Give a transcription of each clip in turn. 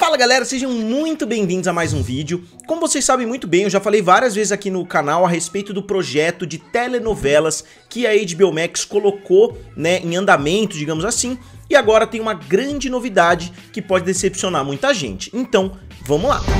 Fala galera, sejam muito bem-vindos a mais um vídeo. Como vocês sabem muito bem, eu já falei várias vezes aqui no canal a respeito do projeto de telenovelas que a HBO Max colocou, em andamento, digamos assim. E agora tem uma grande novidade que pode decepcionar muita gente. Então, vamos lá!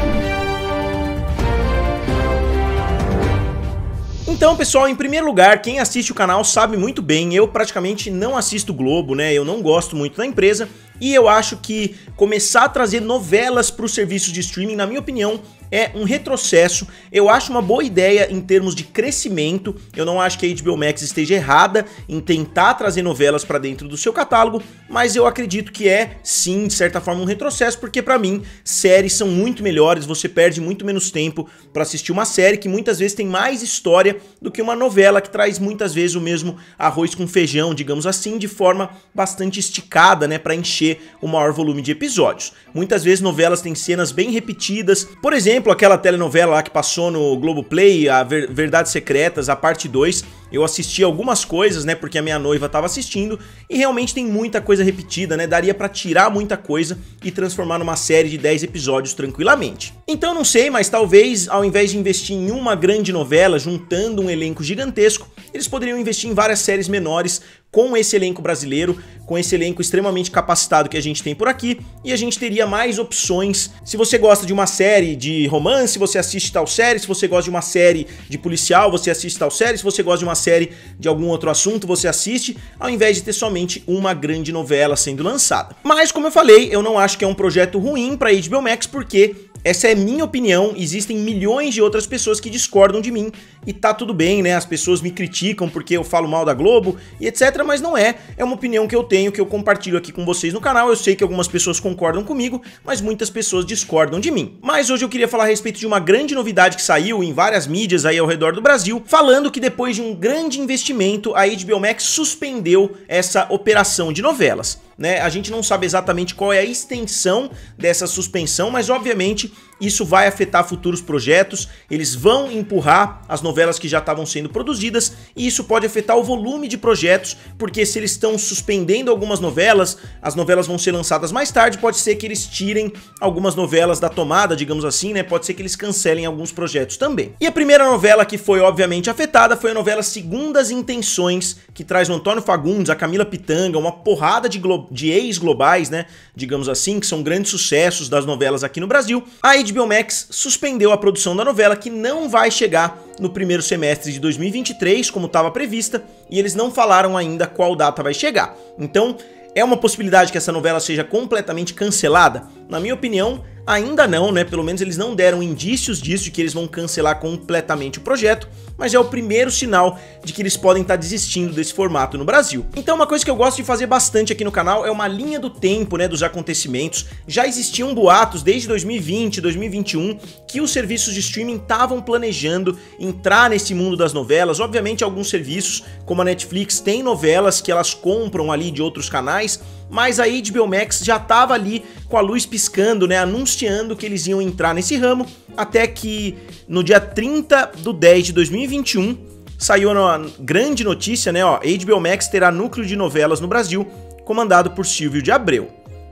Então, pessoal, em primeiro lugar, quem assiste o canal sabe muito bem, eu praticamente não assisto Globo, eu não gosto muito da empresa, e eu acho que começar a trazer novelas para os serviços de streaming, na minha opinião, é um retrocesso. Eu acho uma boa ideia em termos de crescimento, eu não acho que a HBO Max esteja errada em tentar trazer novelas para dentro do seu catálogo, mas eu acredito que é, sim, de certa forma, um retrocesso, porque para mim, séries são muito melhores, você perde muito menos tempo para assistir uma série que muitas vezes tem mais história do que uma novela que traz muitas vezes o mesmo arroz com feijão, digamos assim, de forma bastante esticada, para encher o maior volume de episódios. Muitas vezes novelas têm cenas bem repetidas, por exemplo, aquela telenovela lá que passou no Globoplay, a Verdades Secretas, a parte 2, eu assisti algumas coisas, porque a minha noiva estava assistindo, e realmente tem muita coisa repetida, daria pra tirar muita coisa e transformar numa série de 10 episódios tranquilamente. Então não sei, mas talvez ao invés de investir em uma grande novela, juntando um elenco gigantesco, eles poderiam investir em várias séries menores com esse elenco brasileiro, com esse elenco extremamente capacitado que a gente tem por aqui, e a gente teria mais opções. Se você gosta de uma série de romance, você assiste tal série. Se você gosta de uma série de policial, você assiste tal série. Se você gosta de uma série de algum outro assunto, você assiste, ao invés de ter somente uma grande novela sendo lançada. Mas, como eu falei, eu não acho que é um projeto ruim para a HBO Max, porque essa é minha opinião, existem milhões de outras pessoas que discordam de mim e tá tudo bem, as pessoas me criticam porque eu falo mal da Globo e etc, mas não é uma opinião que eu tenho, que eu compartilho aqui com vocês no canal. Eu sei que algumas pessoas concordam comigo, mas muitas pessoas discordam de mim. Mas hoje eu queria falar a respeito de uma grande novidade que saiu em várias mídias aí ao redor do Brasil, falando que depois de um grande investimento, a HBO Max suspendeu essa operação de novelas. A gente não sabe exatamente qual é a extensão dessa suspensão, mas obviamente isso vai afetar futuros projetos, eles vão empurrar as novelas que já estavam sendo produzidas, e isso pode afetar o volume de projetos, porque se eles estão suspendendo algumas novelas, as novelas vão ser lançadas mais tarde, pode ser que eles tirem algumas novelas da tomada, digamos assim, pode ser que eles cancelem alguns projetos também. E a primeira novela que foi obviamente afetada foi a novela Segundas Intenções, que traz o Antônio Fagundes, a Camila Pitanga, uma porrada de ex-globais, digamos assim, que são grandes sucessos das novelas aqui no Brasil. A HBO Max suspendeu a produção da novela, que não vai chegar no primeiro semestre de 2023, como estava prevista, e eles não falaram ainda qual data vai chegar. Então, é uma possibilidade que essa novela seja completamente cancelada? Na minha opinião, ainda não, pelo menos eles não deram indícios disso, de que eles vão cancelar completamente o projeto, mas é o primeiro sinal de que eles podem estar desistindo desse formato no Brasil. Então uma coisa que eu gosto de fazer bastante aqui no canal é uma linha do tempo, dos acontecimentos. Já existiam boatos desde 2020, 2021, que os serviços de streaming estavam planejando entrar nesse mundo das novelas. Obviamente alguns serviços, como a Netflix, têm novelas que elas compram ali de outros canais, mas a HBO Max já estava ali com a luz piscando, anunciando que eles iam entrar nesse ramo, até que no dia 30 de 10 de 2021 saiu uma grande notícia, HBO Max terá núcleo de novelas no Brasil, comandado por Silvio de Abreu.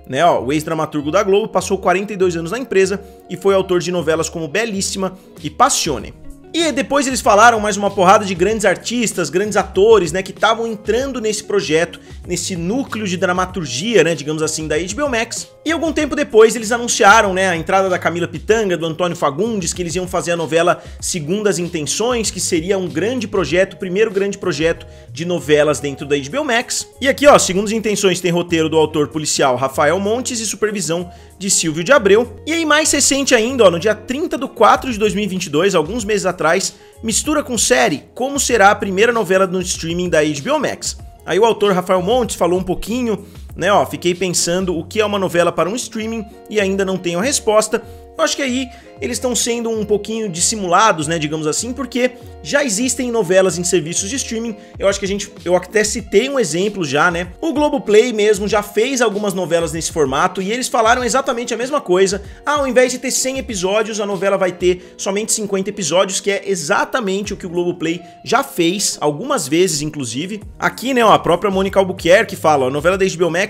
O ex-dramaturgo da Globo passou 42 anos na empresa e foi autor de novelas como Belíssima e Passione. E depois eles falaram mais uma porrada de grandes artistas, grandes atores, que estavam entrando nesse projeto, nesse núcleo de dramaturgia, digamos assim, da HBO Max. E algum tempo depois eles anunciaram, a entrada da Camila Pitanga, do Antônio Fagundes, que eles iam fazer a novela Segundas Intenções, que seria um grande projeto, o primeiro grande projeto de novelas dentro da HBO Max. E aqui, Segundas Intenções tem roteiro do autor policial Rafael Montes e supervisão de Silvio de Abreu. E aí, mais recente ainda, no dia 30 de 4 de 2022, alguns meses atrás, mistura com série, como será a primeira novela no streaming da HBO Max. Aí o autor Rafael Montes falou um pouquinho, fiquei pensando o que é uma novela para um streaming e ainda não tenho a resposta. Eu acho que aí eles estão sendo um pouquinho dissimulados, digamos assim, porque já existem novelas em serviços de streaming. Eu acho que eu até citei um exemplo já, O Globoplay mesmo já fez algumas novelas nesse formato e eles falaram exatamente a mesma coisa. Ao invés de ter 100 episódios, a novela vai ter somente 50 episódios, que é exatamente o que o Globoplay já fez, algumas vezes inclusive. Aqui, a própria Mônica Albuquerque fala, a novela da HBO Max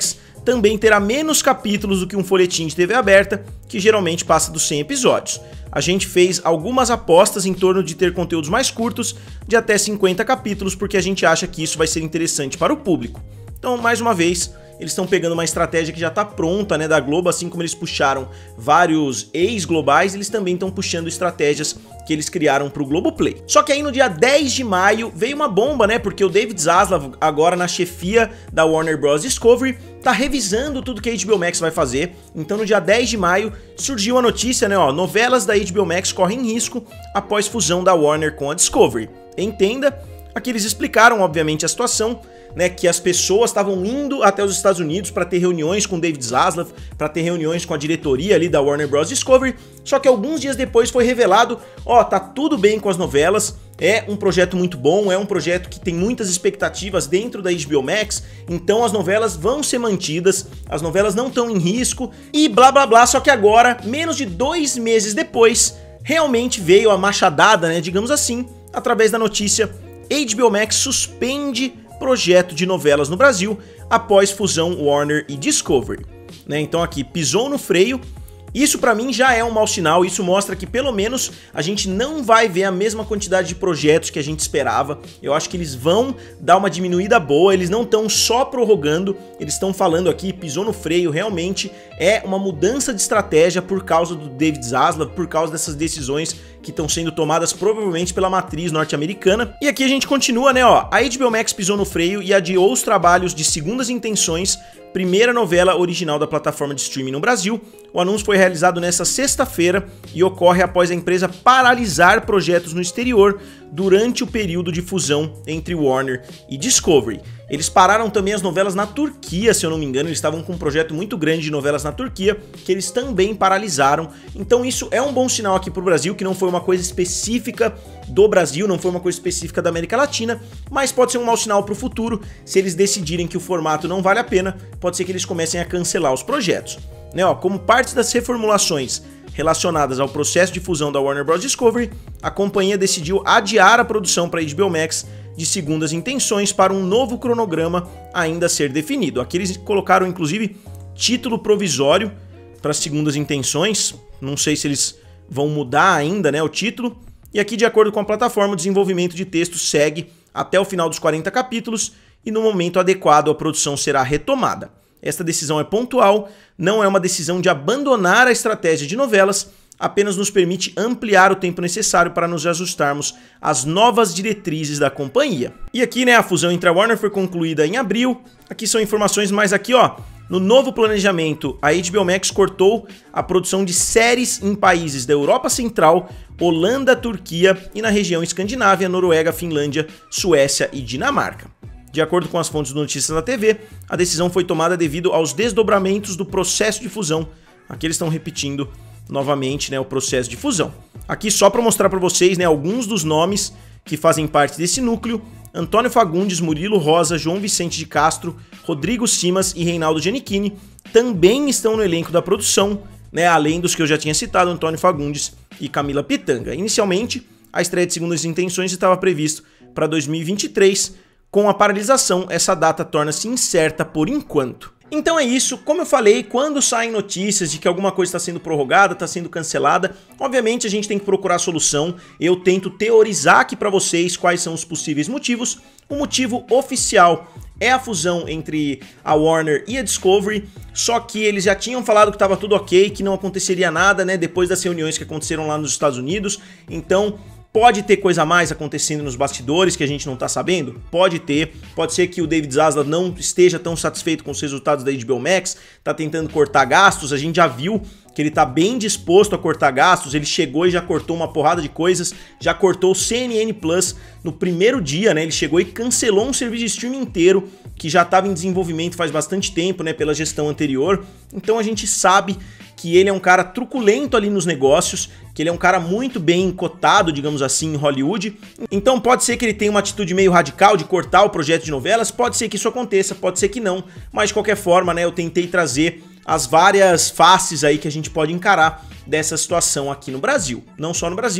também terá menos capítulos do que um folhetim de TV aberta, que geralmente passa dos 100 episódios. A gente fez algumas apostas em torno de ter conteúdos mais curtos, de até 50 capítulos, porque a gente acha que isso vai ser interessante para o público. Então, mais uma vez, eles estão pegando uma estratégia que já está pronta, né, da Globo, assim como eles puxaram vários ex-globais, eles também estão puxando estratégias que eles criaram para o Globoplay. Só que aí no dia 10 de maio veio uma bomba, né, porque o David Zaslav, agora na chefia da Warner Bros. Discovery, tá revisando tudo que a HBO Max vai fazer. Então no dia 10 de maio surgiu a notícia, né, ó, novelas da HBO Max correm risco após fusão da Warner com a Discovery. Entenda, aqui eles explicaram, obviamente, a situação, né, que as pessoas estavam indo até os Estados Unidos para ter reuniões com David Zaslav, para ter reuniões com a diretoria ali da Warner Bros. Discovery, só que alguns dias depois foi revelado, ó, tá tudo bem com as novelas, é um projeto muito bom, é um projeto que tem muitas expectativas dentro da HBO Max, então as novelas vão ser mantidas, as novelas não estão em risco e blá blá blá, só que agora, menos de 2 meses depois, realmente veio a machadada, né, digamos assim, através da notícia: HBO Max suspende projeto de novelas no Brasil após fusão Warner e Discovery, né? Então aqui pisou no freio. Isso pra mim já é um mau sinal, isso mostra que pelo menos a gente não vai ver a mesma quantidade de projetos que a gente esperava. Eu acho que eles vão dar uma diminuída boa, eles não estão só prorrogando, eles estão falando aqui, pisou no freio, realmente é uma mudança de estratégia por causa do David Zaslav, por causa dessas decisões que estão sendo tomadas provavelmente pela matriz norte-americana. E aqui a gente continua, né, ó, a HBO Max pisou no freio e adiou os trabalhos de Segundas Intenções, primeira novela original da plataforma de streaming no Brasil. O anúncio foi realizado nesta sexta-feira e ocorre após a empresa paralisar projetos no exterior durante o período de fusão entre Warner e Discovery. Eles pararam também as novelas na Turquia, se eu não me engano, eles estavam com um projeto muito grande de novelas na Turquia, que eles também paralisaram. Então isso é um bom sinal aqui para o Brasil, que não foi uma coisa específica do Brasil, não foi uma coisa específica da América Latina, mas pode ser um mau sinal para o futuro. Se eles decidirem que o formato não vale a pena, pode ser que eles comecem a cancelar os projetos. Né, ó, como parte das reformulações relacionadas ao processo de fusão da Warner Bros. Discovery, a companhia decidiu adiar a produção para a HBO Max de Segundas Intenções para um novo cronograma ainda a ser definido. Aqui eles colocaram, inclusive, título provisório para Segundas Intenções. Não sei se eles vão mudar ainda, né, o título. E aqui, de acordo com a plataforma, o desenvolvimento de texto segue até o final dos 40 capítulos e no momento adequado a produção será retomada. Esta decisão é pontual, não é uma decisão de abandonar a estratégia de novelas, apenas nos permite ampliar o tempo necessário para nos ajustarmos às novas diretrizes da companhia. E aqui, né, a fusão entre a Warner foi concluída em abril. Aqui são informações, mas aqui, ó, no novo planejamento, a HBO Max cortou a produção de séries em países da Europa Central, Holanda, Turquia e na região Escandinávia, Noruega, Finlândia, Suécia e Dinamarca. De acordo com as fontes de notícias da TV, a decisão foi tomada devido aos desdobramentos do processo de fusão. Aqui eles estão repetindo novamente, né, o processo de fusão. Aqui só para mostrar para vocês, né, alguns dos nomes que fazem parte desse núcleo: Antônio Fagundes, Murilo Rosa, João Vicente de Castro, Rodrigo Simas e Reinaldo Giannichini também estão no elenco da produção, né, além dos que eu já tinha citado, Antônio Fagundes e Camila Pitanga. Inicialmente, a estreia de Segundas Intenções estava previsto para 2023, com a paralisação, essa data torna-se incerta por enquanto. Então é isso, como eu falei, quando saem notícias de que alguma coisa está sendo prorrogada, está sendo cancelada, obviamente a gente tem que procurar a solução. Eu tento teorizar aqui para vocês quais são os possíveis motivos. O motivo oficial é a fusão entre a Warner e a Discovery, só que eles já tinham falado que estava tudo ok, que não aconteceria nada, né, depois das reuniões que aconteceram lá nos Estados Unidos. Então pode ter coisa a mais acontecendo nos bastidores que a gente não tá sabendo? Pode ter. Pode ser que o David Zaslav não esteja tão satisfeito com os resultados da HBO Max, tá tentando cortar gastos. A gente já viu que ele tá bem disposto a cortar gastos. Ele chegou e já cortou uma porrada de coisas, já cortou o CNN Plus no primeiro dia, né? Ele chegou e cancelou um serviço de streaming inteiro que já estava em desenvolvimento faz bastante tempo, né, pela gestão anterior. Então a gente sabe que ele é um cara truculento ali nos negócios, que ele é um cara muito bem cotado, digamos assim, em Hollywood. Então pode ser que ele tenha uma atitude meio radical de cortar o projeto de novelas, pode ser que isso aconteça, pode ser que não, mas de qualquer forma, né, eu tentei trazer as várias faces aí que a gente pode encarar dessa situação aqui no Brasil. Não só no Brasil,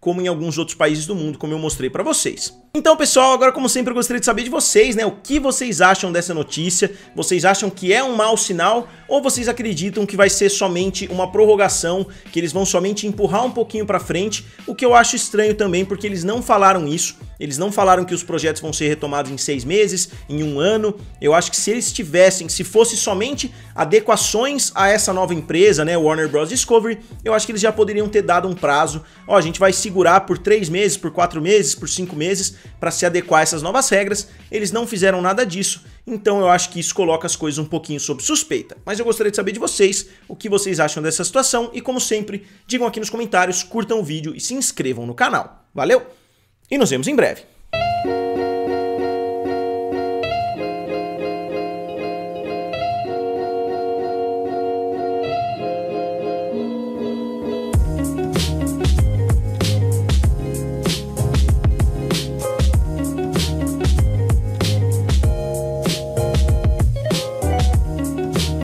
como em alguns outros países do mundo, como eu mostrei para vocês. Então, pessoal, agora como sempre eu gostaria de saber de vocês, né, o que vocês acham dessa notícia? Vocês acham que é um mau sinal ou vocês acreditam que vai ser somente uma prorrogação, que eles vão somente empurrar um pouquinho para frente? O que eu acho estranho também, porque eles não falaram isso, eles não falaram que os projetos vão ser retomados em 6 meses, em 1 ano. Eu acho que se eles tivessem, se fosse somente adequações a essa nova empresa, né, Warner Bros. Discovery, eu acho que eles já poderiam ter dado um prazo. Ó, a gente vai segurar por 3 meses, por 4 meses, por 5 meses, para se adequar a essas novas regras. Eles não fizeram nada disso, então eu acho que isso coloca as coisas um pouquinho sob suspeita. Mas eu gostaria de saber de vocês o que vocês acham dessa situação e, como sempre, digam aqui nos comentários, curtam o vídeo e se inscrevam no canal. Valeu? E nos vemos em breve.